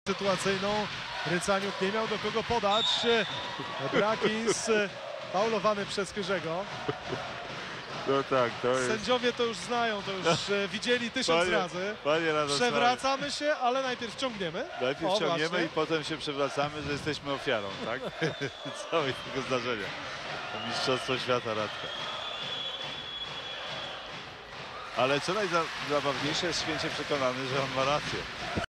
sytuacyjną. Rycaniuk nie miał do kogo podać. Brakis faulowany przez Chyrzego. No tak, to jest... Sędziowie to już znają, to już widzieli 1000 razy. Panie Radosławie, Przewracamy się, ale najpierw ciągniemy. najpierw O, ciągniemy właśnie. i potem się przewracamy, że jesteśmy ofiarą, tak? Całego tego zdarzenia. To Mistrzostwo Świata Radka. Ale co najzabawniejsze, jest święcie przekonany, że on ma rację.